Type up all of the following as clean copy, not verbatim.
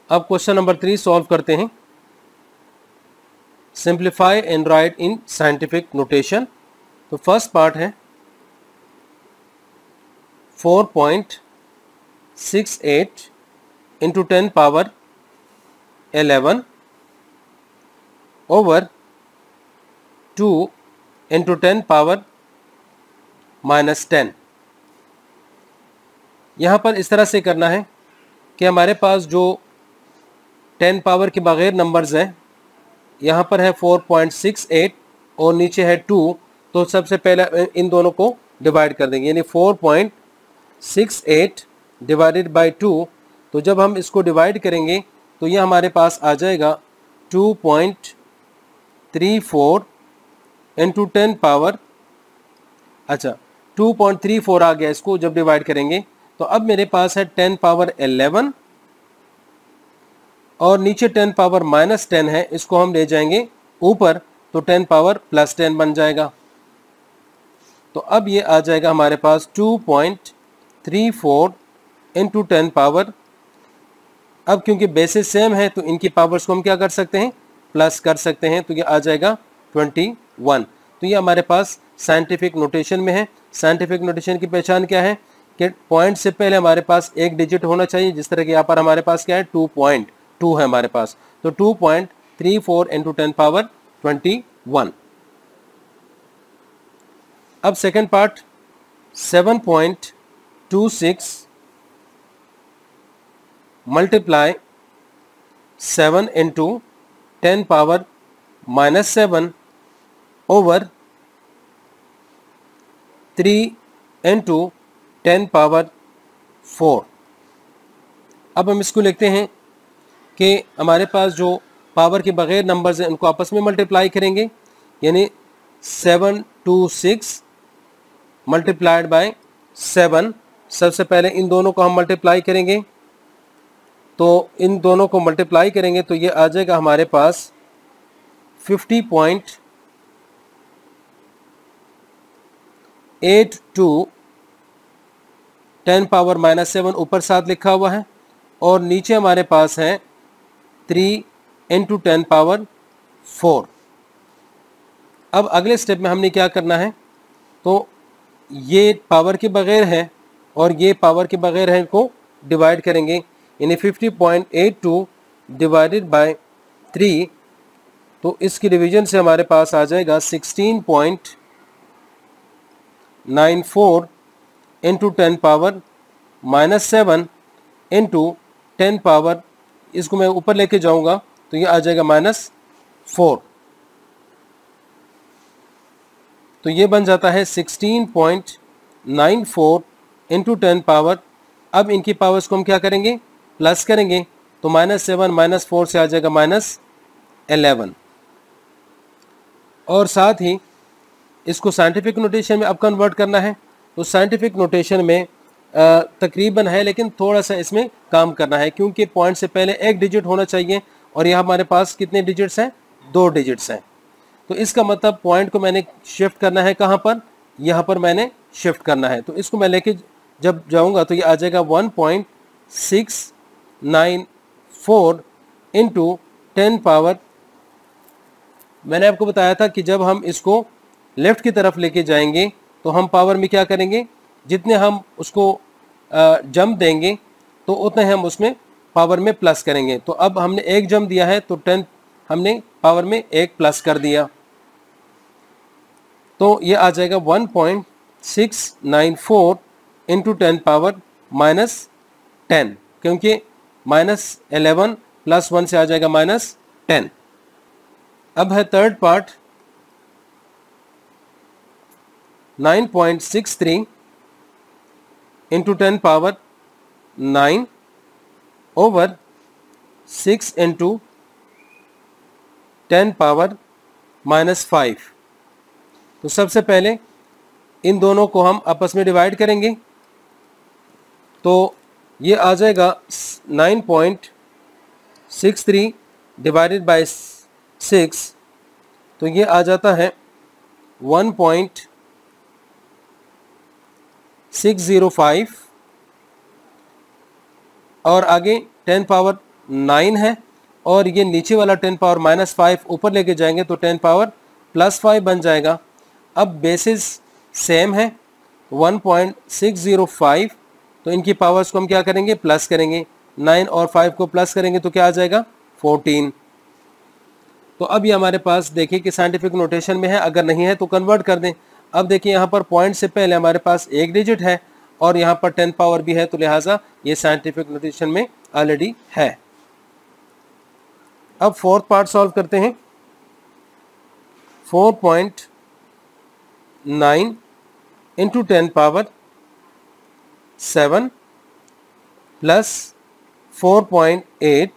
अब question number 3 solve करते हैं। Simplify and write in scientific notation. तो फर्स्ट पार्ट है 4.68 into 10 power 11 over 2 into 10 power -10। यहाँ पर इस तरह से करना है कि हमारे पास जो 10 पावर के बगैर नंबर्स हैं, यहाँ पर है 4.68 और नीचे है 2, तो सबसे पहले इन दोनों को डिवाइड कर देंगे, यानी 4.68 डिवाइडेड बाई 2। तो जब हम इसको डिवाइड करेंगे तो ये हमारे पास आ जाएगा 2.34 इंटू 10 पावर, अच्छा 2.34 आ गया इसको जब डिवाइड करेंगे। तो अब मेरे पास है 10 पावर 11 और नीचे 10 पावर -10 है, इसको हम ले जाएंगे ऊपर तो 10 पावर +10 बन जाएगा। तो अब ये आ जाएगा हमारे पास 2.34 इंटू 10 पावर। अब क्योंकि बेसिस सेम है तो इनकी पावर्स को हम क्या कर सकते हैं, प्लस कर सकते हैं, तो ये आ जाएगा 21। तो ये हमारे पास साइंटिफिक नोटेशन में है। साइंटिफिक नोटेशन की पहचान क्या है कि पॉइंट से पहले हमारे पास एक डिजिट होना चाहिए, जिस तरह कि यहाँ पर हमारे पास क्या है 2.2 है हमारे पास, तो 2.34 इंटू 10 पावर 21। अब second part 7.26 multiply 7 into 10 power -7 over 3 into 10 power 4। अब हम इसको लिखते हैं कि हमारे पास जो पावर के बगैर नंबर्स हैं उनको आपस में मल्टीप्लाई करेंगे, यानी 726 मल्टीप्लाइड बाय 7। सबसे पहले इन दोनों को हम मल्टीप्लाई करेंगे, तो इन दोनों को मल्टीप्लाई करेंगे तो ये आ जाएगा हमारे पास 50.82 10 पावर -7 ऊपर 7 लिखा हुआ है और नीचे हमारे पास है 3 इंटू 10 पावर 4। अब अगले स्टेप में हमने क्या करना है, तो ये पावर के बगैर है और ये पावर के बगैर है, इनको डिवाइड करेंगे, यानी 50.82 डिवाइडेड बाय 3। तो इसकी डिवीजन से हमारे पास आ जाएगा 16.94 इंटू 10 पावर -7 इंटू 10 पावर, इसको मैं ऊपर लेके जाऊंगा तो ये आ जाएगा -4। तो ये बन जाता है 16.94 इंटू 10 पावर। अब इनकी पावर्स को हम क्या करेंगे, प्लस करेंगे, तो -7 -4 से आ जाएगा -11। और साथ ही इसको साइंटिफिक नोटेशन में अब कन्वर्ट करना है। तो साइंटिफिक नोटेशन में तकरीबन है, लेकिन थोड़ा सा इसमें काम करना है, क्योंकि पॉइंट से पहले एक डिजिट होना चाहिए और यहाँ हमारे पास कितने डिजिट्स हैं, 2 डिजिट्स हैं। तो इसका मतलब पॉइंट को मैंने शिफ्ट करना है, कहाँ पर, यहाँ पर मैंने शिफ्ट करना है। तो इसको मैं लेके जब जाऊँगा तो ये आ जाएगा 1.694 इंटू 10 पावर। मैंने आपको बताया था कि जब हम इसको लेफ़्ट की तरफ लेके जाएंगे तो हम पावर में क्या करेंगे, जितने हम उसको जंप देंगे तो उतने हम उसमें पावर में प्लस करेंगे। तो अब हमने एक जंप दिया है तो 10 हमने पावर में एक प्लस कर दिया, तो ये आ जाएगा 1.694 इंटू 10 पावर -10, क्योंकि -11 + 1 से आ जाएगा -10। अब है third part 9.63 into 10 power 9 over 6 into 10 power -5। तो सबसे पहले इन दोनों को हम आपस में डिवाइड करेंगे, तो ये आ जाएगा 9.63 डिवाइडेड बाय 6, तो ये आ जाता है 1.605 और आगे 10 पावर 9 है और ये नीचे वाला 10 पावर -5 ऊपर लेके जाएंगे तो 10 पावर +5 बन जाएगा। अब बेसिस सेम है 1.605, तो इनकी पावर्स को हम क्या करेंगे, प्लस करेंगे। 9 और 5 को प्लस करेंगे तो क्या आ जाएगा, 14। तो अब ये हमारे पास देखिए कि साइंटिफिक नोटेशन में है, अगर नहीं है तो कन्वर्ट कर दें। अब देखिए यहाँ पर पॉइंट से पहले हमारे पास एक डिजिट है और यहाँ पर 10 पावर भी है, तो लिहाजा ये साइंटिफिक नोटेशन में ऑलरेडी है। अब फोर्थ पार्ट सॉल्व करते हैं। 4.9 into 10 power 7 plus 4.8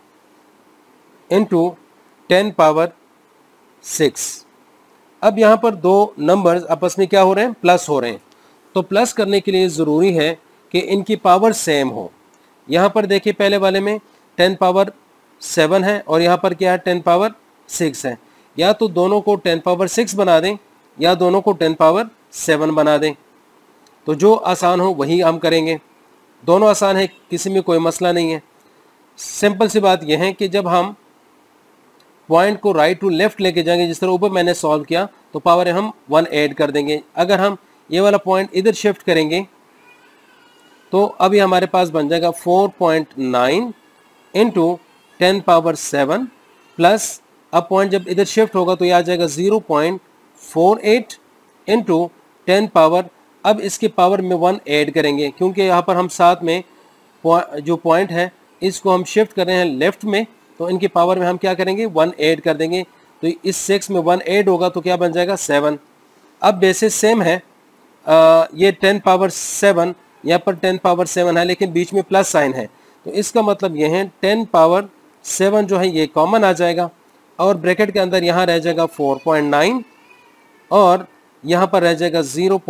into 10 power 6। अब यहाँ पर दो नंबर्स आपस में क्या हो रहे हैं, प्लस हो रहे हैं। तो प्लस करने के लिए ज़रूरी है कि इनकी पावर सेम हो। यहाँ पर देखिए पहले वाले में 10 पावर 7 है और यहाँ पर क्या है, 10 पावर 6 है। या तो दोनों को 10 पावर 6 बना दें या दोनों को 10 पावर 7 बना दें, तो जो आसान हो वही हम करेंगे। दोनों आसान है, किसी में कोई मसला नहीं है। सिंपल सी बात यह है कि जब हम पॉइंट को राइट टू लेफ्ट लेके जाएंगे, जिस तरह ऊपर मैंने सॉल्व किया, तो पावर हम 1 ऐड कर देंगे। अगर हम ये वाला पॉइंट इधर शिफ्ट करेंगे तो अभी हमारे पास बन जाएगा 4.9 इंटू 10 पावर 7 प्लस, अब पॉइंट जब इधर शिफ्ट होगा तो ये आ जाएगा 0.48 इंटू 10 पावर। अब इसके पावर में 1 ऐड करेंगे क्योंकि यहाँ पर हम साथ में जो पॉइंट है इसको हम शिफ्ट कर रहे हैं लेफ्ट में, तो इनकी पावर में हम क्या करेंगे, 1 ऐड कर देंगे। तो इस 6 में 1 ऐड होगा तो क्या बन जाएगा, 7। अब बेसिस सेम है, ये 10 पावर 7, यहाँ पर 10 पावर 7 है लेकिन बीच में प्लस साइन है, तो इसका मतलब ये है 10 पावर 7 जो है ये कॉमन आ जाएगा और ब्रैकेट के अंदर यहाँ रह जाएगा 4.9 और यहाँ पर रह जाएगा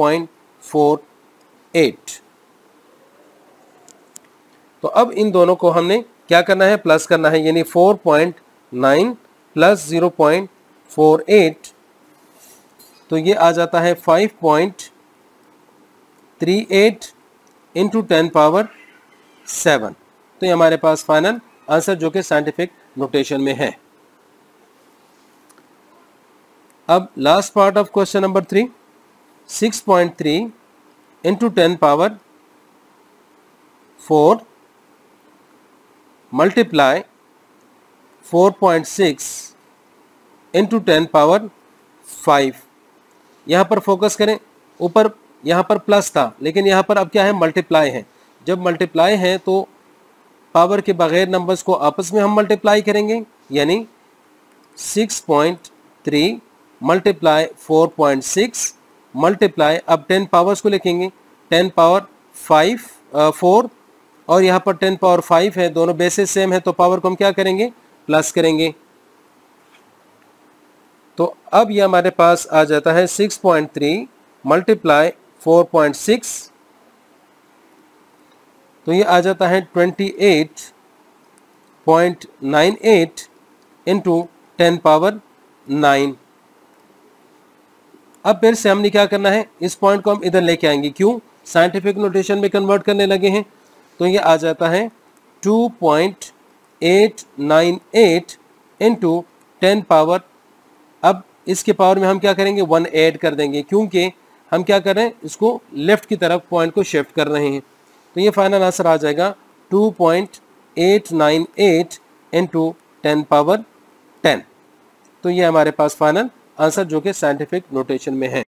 0.48। तो अब इन दोनों को हमने क्या करना है, प्लस करना है, यानी 4.9 प्लस 0.48, तो ये आ जाता है 5.38 इंटू 10 पावर 7। तो ये हमारे पास फाइनल आंसर जो कि साइंटिफिक नोटेशन में है। अब last part of question number 3, 6.3 into 10 power 4 multiply 4.6 into 10 power 5। यहाँ पर फोकस करें, ऊपर यहाँ पर प्लस था लेकिन यहाँ पर अब क्या है, मल्टीप्लाई है। जब मल्टीप्लाई है तो पावर के बगैर नंबर्स को आपस में हम मल्टीप्लाई करेंगे, यानी 6.3 मल्टीप्लाई 4.6 मल्टीप्लाई, अब 10 पावर्स को लिखेंगे, 10 पावर 4 और यहाँ पर 10 पावर 5 है, दोनों बेसिस सेम है तो पावर को हम क्या करेंगे, प्लस करेंगे। तो अब ये हमारे पास आ जाता है 6.3 मल्टीप्लाई 4.6, तो ये आ जाता है 28.98 इंटू 10 पावर 9। अब फिर से हमने क्या करना है, इस पॉइंट को हम इधर लेके आएंगे, क्यों, साइंटिफिक नोटेशन में कन्वर्ट करने लगे हैं। तो ये आ जाता है 2.898 इंटू 10 पावर, अब इसके पावर में हम क्या करेंगे, 1 ऐड कर देंगे क्योंकि हम क्या कर रहे हैं, इसको लेफ्ट की तरफ पॉइंट को शिफ्ट कर रहे हैं। तो ये फाइनल आंसर आ जाएगा 2.898 इंटू 10 पावर 10। तो ये हमारे पास फाइनल आंसर जो कि साइंटिफिक नोटेशन में है।